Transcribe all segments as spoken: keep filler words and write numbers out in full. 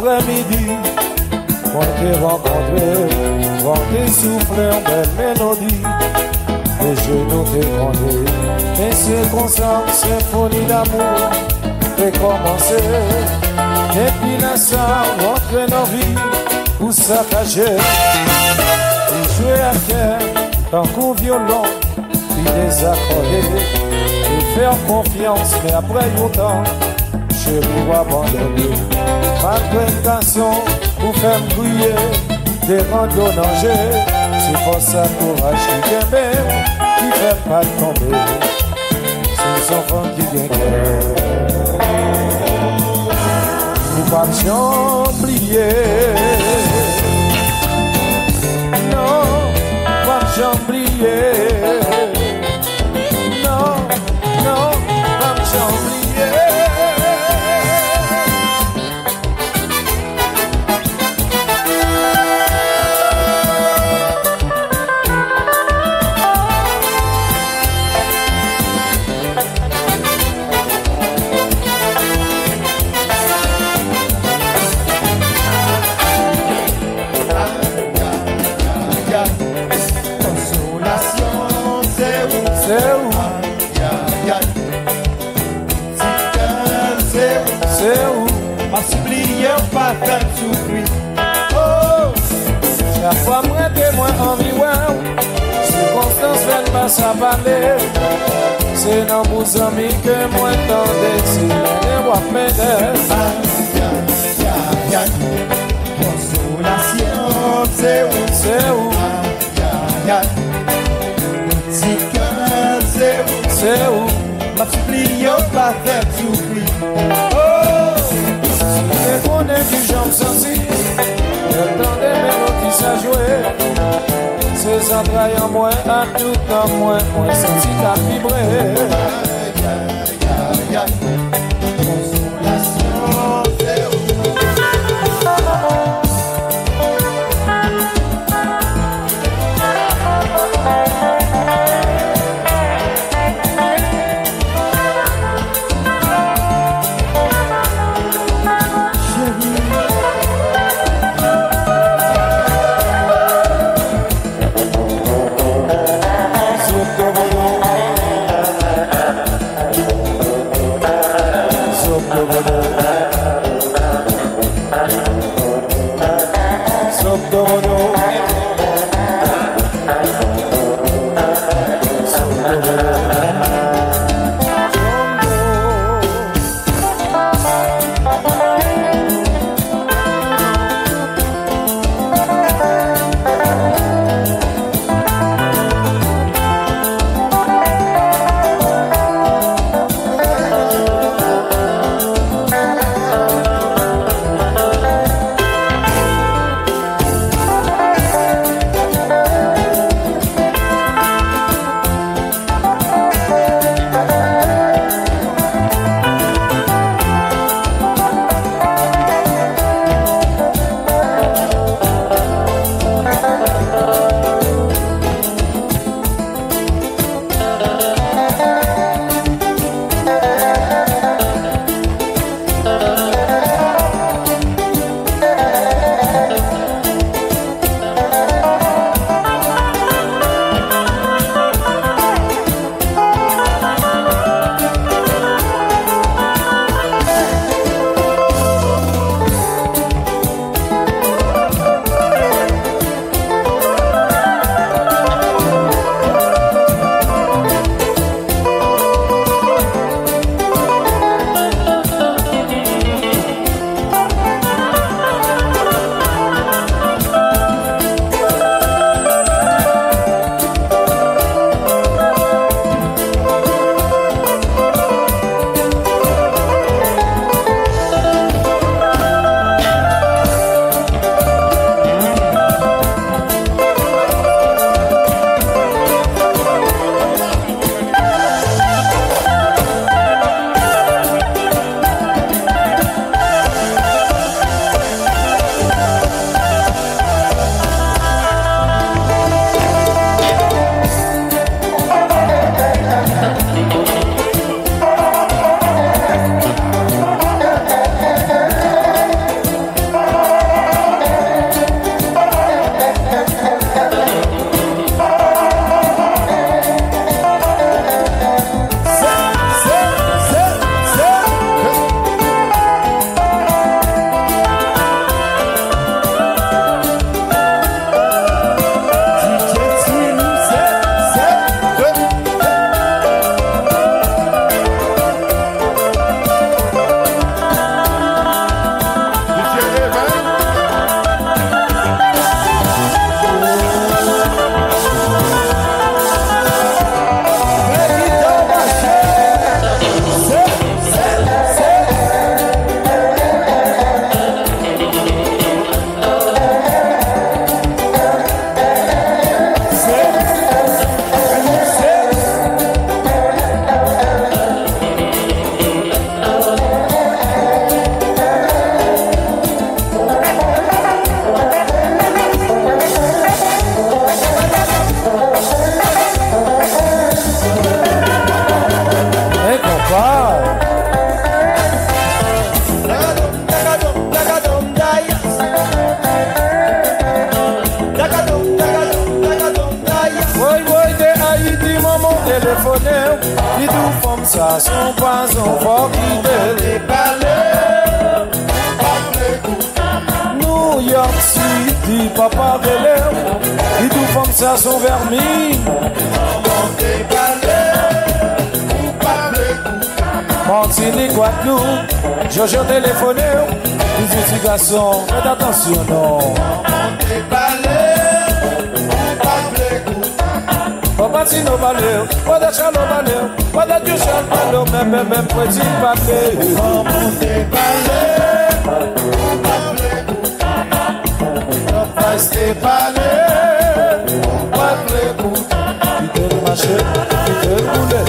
après-midi, on t'est rencontré, on t'est soufflé en belle mélodie. Les genoux t'es grondé, et c'est comme ça, symphonie d'amour, t'es commencé. Et puis là, ça, rentrer dans vie, pour saccager. Tu jouais à terre, tant qu'au violon, puis désaccordé. Et faire confiance, mais après longtemps, je vous abandonner. Malgré une canson, vous faire briller, des randos danger. C'est pour ça courage qui t'aime, qui fait pas tomber. C'est les enfants qui viennent cœur. Vous pas j'oublier. Non, pas j'oublier. Non, non, pas j'oublier. Chaque fois moi que moi envie ouais, circonstance fait pas ça parler. C'est dans vos amis que moi tendais, c'est les rois m'aider. Consolation, c'est où, c'est où, c'est où, ma supplie pas faire souffrir. Oh, c'est qu'on est du genre sensible. Le temps des mélodies à jouer, ces entrailles en moins, à tout en moins, on est senti qu'à vibrer. Consolation, c'est où? ça, son poison, faut quitter. New York City, papa Belair, et tout comme ça, son vermis. Martinique, Guadeloupe, Jojo téléphoné, les petits garçons, faites attention, non. Papa Tino balé, pas de chalo balé, pas de Dieu chal balé, même même même petit balé. Restez balé, pas de coup, quittez le marché, quittez le boulet.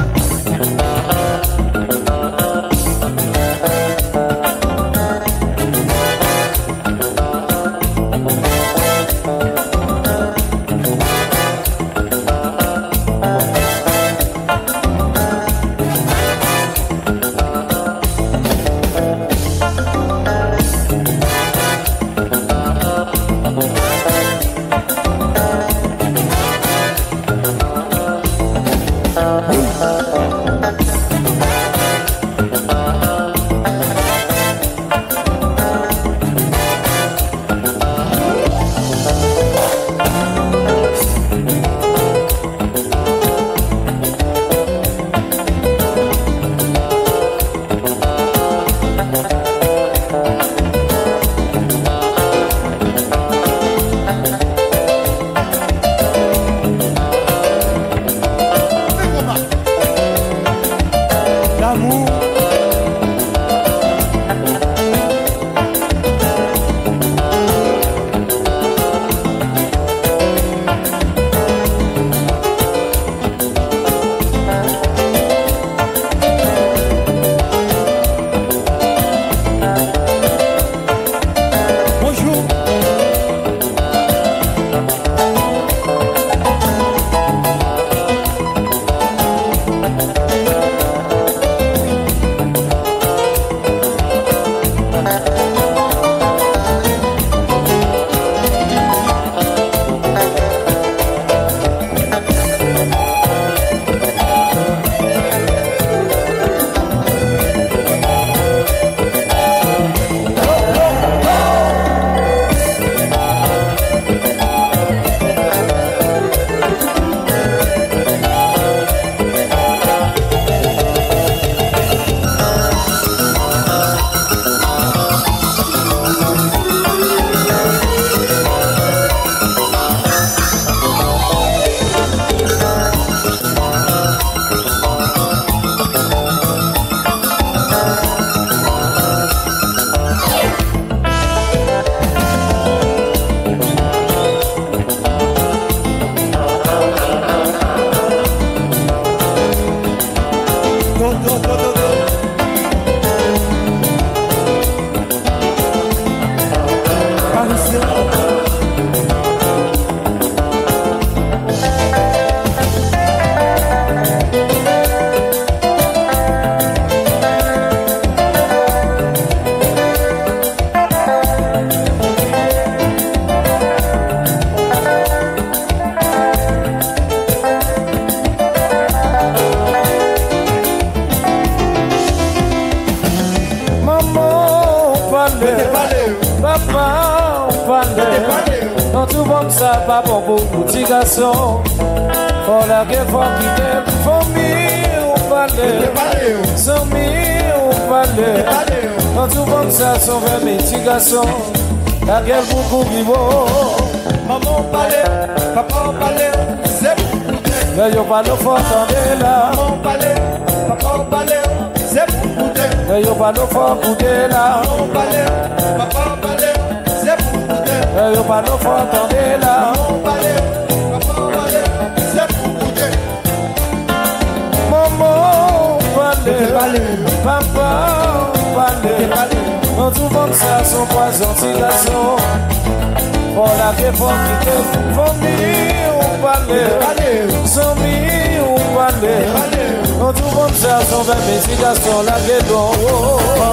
Non tout bon ça pas bon pour petit garçon. Faut la que faut quitter, faut mieux ou parler, sans mieux ou parler. Non tout bon ça sont vers mes petits garçons. La guerre beaucoup vivant. Maman parlait, papa parlait, c'est pour goûter. Mais yo pas le fort attendez là. Maman parlait, papa parlait, c'est pour goûter. Mais yo pas le fort goûter là. Maman parlait, papa parlait, c'est pour goûter. Mais yo pas le fort attendez là. Maman parlait, papa parlait, c'est pour goûter. Maman parlait, papa parlait. Non tout monde ça son poison petit garçon. Pour la que faut quitter, faut mieux ou parler, sans mieux ou parler. Non tout monde ça son vers mes petits garçons la que don.